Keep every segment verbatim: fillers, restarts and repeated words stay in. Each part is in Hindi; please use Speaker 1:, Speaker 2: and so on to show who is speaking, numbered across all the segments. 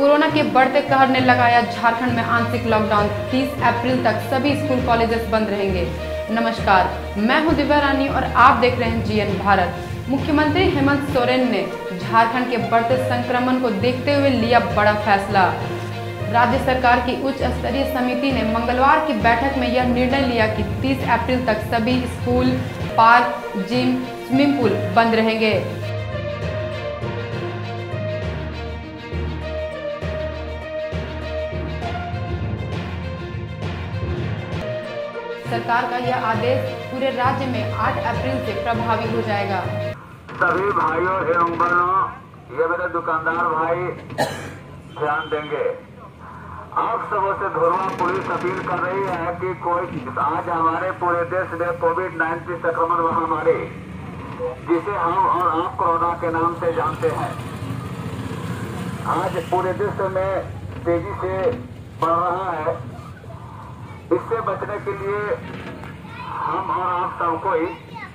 Speaker 1: कोरोना के बढ़ते कहर ने लगाया झारखंड में आंशिक लॉकडाउन। तीस अप्रैल तक सभी स्कूल कॉलेजेस बंद रहेंगे। नमस्कार, मैं हूं दिव्या रानी और आप देख रहे हैं जीएन भारत। मुख्यमंत्री हेमंत सोरेन ने झारखंड के बढ़ते संक्रमण को देखते हुए लिया बड़ा फैसला। राज्य सरकार की उच्च स्तरीय समिति ने मंगलवार की बैठक में यह निर्णय लिया कि तीस अप्रैल तक सभी school, park, gym, swimming pool बंद रहेंगे। सरकार का यह आदेश पूरे राज्य में आठ अप्रैल से प्रभावी हो जाएगा।
Speaker 2: सभी भाइयों एवं बहनों, ये मेरे दुकानदार भाई ध्यान देंगे। आप सबों से धुरवा पुलिस अपील कर रही है कि कोई आज हमारे पूरे देश में कोविड नाइन्टीन संक्रमण महामारी, जिसे हम और आप कोरोना के नाम से जानते हैं, आज पूरे देश में तेजी से बढ़ रहा है। इससे बचने के लिए हम और आप सबको ही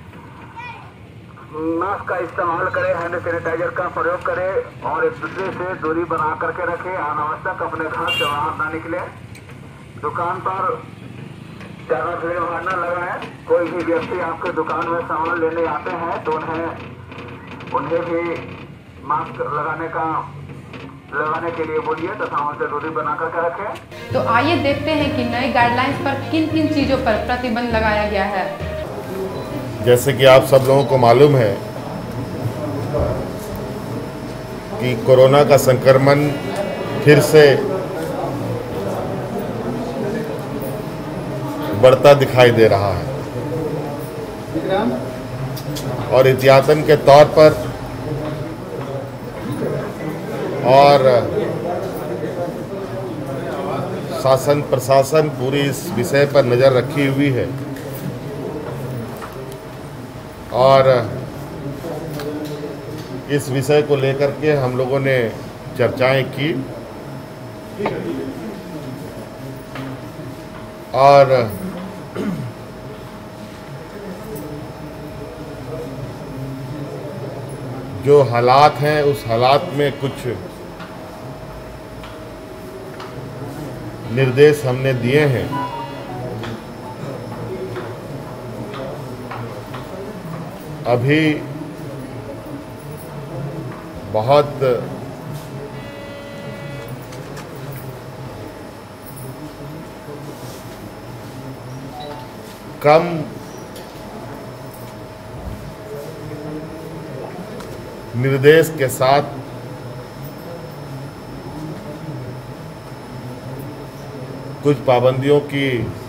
Speaker 2: मास्क का इस्तेमाल करें, हैंड सैनिटाइजर का प्रयोग करें और एक दूसरे से दूरी बना करके रखें। अनावश्यक अपने घर से बाहर ना निकले। दुकान पर ज्यादा भीड़ भाड़ न लगाएं। कोई भी व्यक्ति आपके दुकान में सामान लेने आते हैं तो उन्हें उन्हें भी मास्क लगाने का लगाने के लिए बोलिए तथा उनसे दूरी बना करके रखें।
Speaker 1: तो आइए देखते हैं कि नए गाइडलाइंस पर किन किन चीजों पर प्रतिबंध लगाया गया है।
Speaker 3: जैसे कि आप सब लोगों को मालूम है कि कोरोना का संक्रमण फिर से बढ़ता दिखाई दे रहा है और एहतियातन के तौर पर और शासन प्रशासन पूरी इस विषय पर नज़र रखी हुई है और इस विषय को लेकर के हम लोगों ने चर्चाएं की और जो हालात हैं उस हालात में कुछ निर्देश हमने दिए हैं। अभी बहुत कम निर्देश के साथ कुछ पाबंदियों की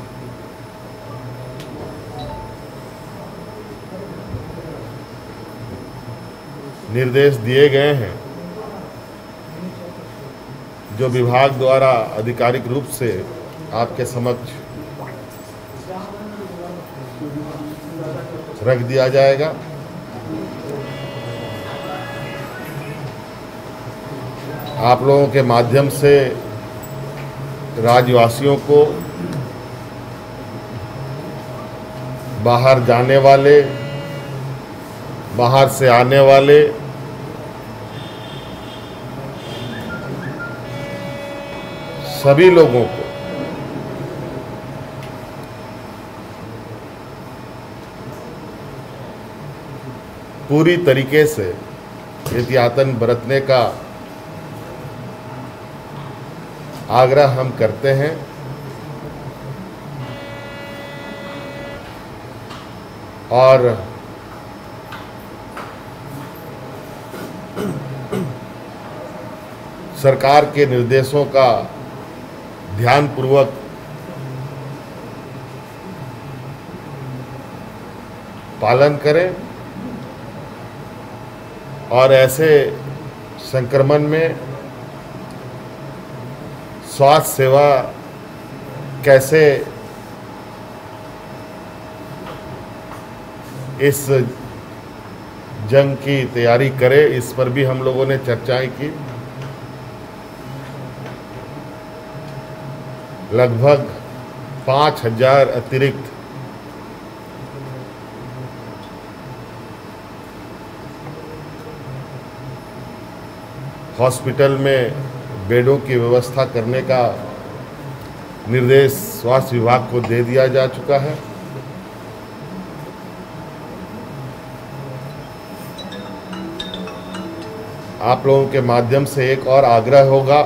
Speaker 3: निर्देश दिए गए हैं जो विभाग द्वारा आधिकारिक रूप से आपके समक्ष रख दिया जाएगा। आप लोगों के माध्यम से राज्यवासियों को बाहर जाने वाले, बाहर से आने वाले सभी लोगों को पूरी तरीके से एहतियातन बरतने का आग्रह हम करते हैं और सरकार के निर्देशों का ध्यानपूर्वक पालन करें और ऐसे संक्रमण में स्वास्थ्य सेवा कैसे इस जंग की तैयारी करे, इस पर भी हम लोगों ने चर्चाएं की। लगभग पाँच हजार अतिरिक्त हॉस्पिटल में बेडों की व्यवस्था करने का निर्देश स्वास्थ्य विभाग को दे दिया जा चुका है। आप लोगों के माध्यम से एक और आग्रह होगा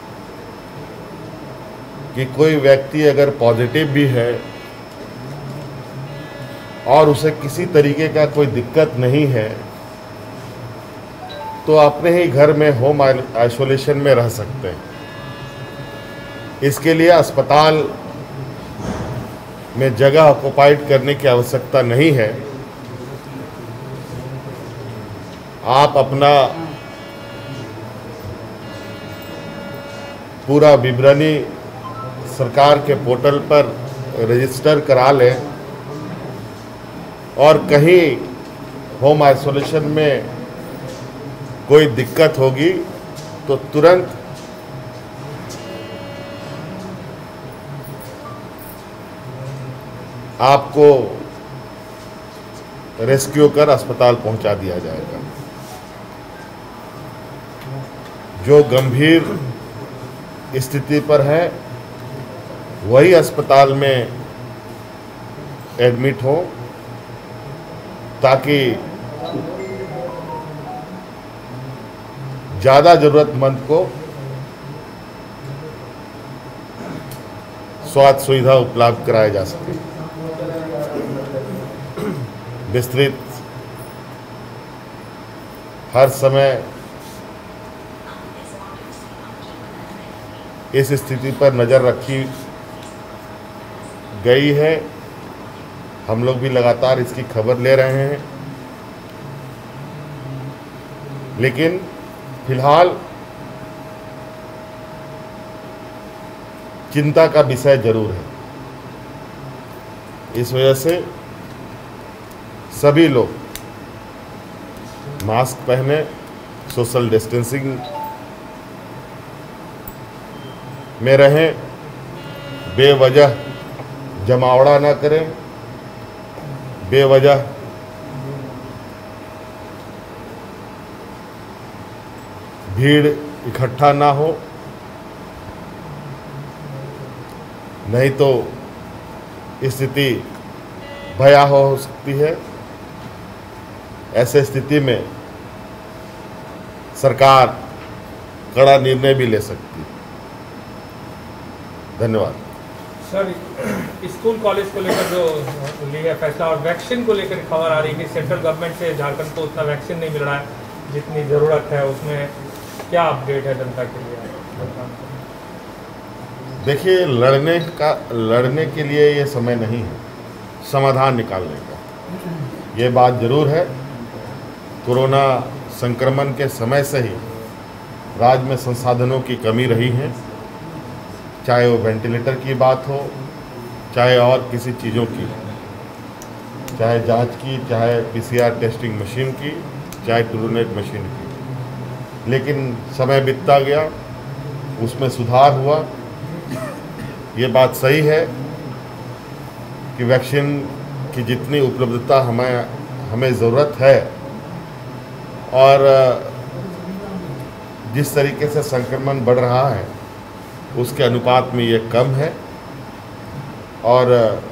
Speaker 3: कि कोई व्यक्ति अगर पॉजिटिव भी है और उसे किसी तरीके का कोई दिक्कत नहीं है तो अपने ही घर में होम आइसोलेशन में रह सकते हैं। इसके लिए अस्पताल में जगह ऑक्युपाइड करने की आवश्यकता नहीं है। आप अपना पूरा विवरणी सरकार के पोर्टल पर रजिस्टर करा लें और कहीं होम आइसोलेशन में कोई दिक्कत होगी तो तुरंत आपको रेस्क्यू कर अस्पताल पहुंचा दिया जाएगा। जो गंभीर स्थिति पर है वही अस्पताल में एडमिट हो ताकि ज़्यादा ज़रूरतमंद को स्वास्थ्य सुविधा उपलब्ध कराया जा सके। विस्तृत हर समय इस स्थिति पर नज़र रखी गई है। हम लोग भी लगातार इसकी खबर ले रहे हैं, लेकिन फिलहाल चिंता का विषय जरूर है। इस वजह से सभी लोग मास्क पहने, सोशल डिस्टेंसिंग में रहें, बेवजह जमावड़ा ना करें, बेवजह भीड़ इकट्ठा ना हो, नहीं तो स्थिति भयावह हो सकती है। ऐसे स्थिति में सरकार कड़ा निर्णय भी ले सकती है। धन्यवाद।
Speaker 4: सर, स्कूल कॉलेज को लेकर जो लिया फैसला और वैक्सीन को लेकर खबर आ रही है कि सेंट्रल गवर्नमेंट से झारखंड को उतना वैक्सीन नहीं मिल रहा है जितनी ज़रूरत है, उसमें क्या अपडेट है जनता के लिए?
Speaker 3: देखिए, लड़ने का लड़ने के लिए ये समय नहीं है, समाधान निकालने का। ये बात जरूर है, कोरोना संक्रमण के समय से ही राज्य में संसाधनों की कमी रही है, चाहे वो वेंटिलेटर की बात हो, चाहे और किसी चीज़ों की, चाहे जांच की, चाहे पीसीआर टेस्टिंग मशीन की, चाहे ट्रूनेट मशीन की। लेकिन समय बीतता गया, उसमें सुधार हुआ। ये बात सही है कि वैक्सीन की जितनी उपलब्धता हमें हमें ज़रूरत है और जिस तरीके से संक्रमण बढ़ रहा है उसके अनुपात में ये कम है और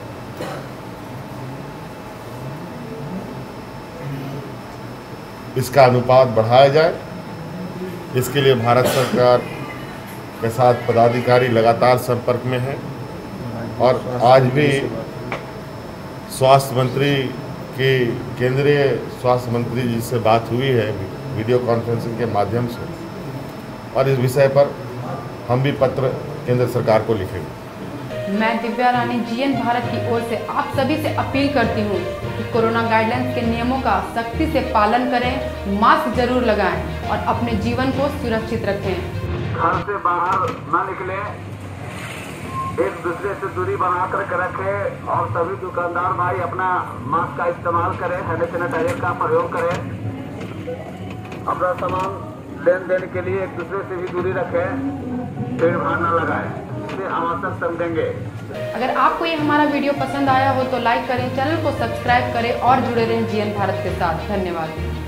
Speaker 3: इसका अनुपात बढ़ाया जाए। इसके लिए भारत सरकार के साथ पदाधिकारी लगातार संपर्क में हैं और आज भी स्वास्थ्य मंत्री की केंद्रीय स्वास्थ्य मंत्री जी से बात हुई है वीडियो कॉन्फ्रेंसिंग के माध्यम से, और इस विषय पर हम भी पत्र केंद्र सरकार को लिखेंगे।
Speaker 1: मैं दिव्या रानी जीएन भारत की ओर से आप सभी से अपील करती हूँ कि कोरोना गाइडलाइंस के नियमों का सख्ती से पालन करें, मास्क जरूर लगाएं और अपने जीवन को सुरक्षित रखें।
Speaker 2: घर से बाहर न निकले, एक दूसरे से दूरी बना कर रखें और सभी दुकानदार भाई अपना मास्क का इस्तेमाल करें, हैंड सैनिटाइजर का प्रयोग करें। अपना सामान लेन देन के लिए एक दूसरे से भी दूरी रखें, भीड़ भाड़ न लगाएं, इसे आवश्यक समझेंगे।
Speaker 1: अगर आपको ये हमारा वीडियो पसंद आया हो तो लाइक करें, चैनल को सब्सक्राइब करें और जुड़े रहें जीएन भारत के साथ। धन्यवाद।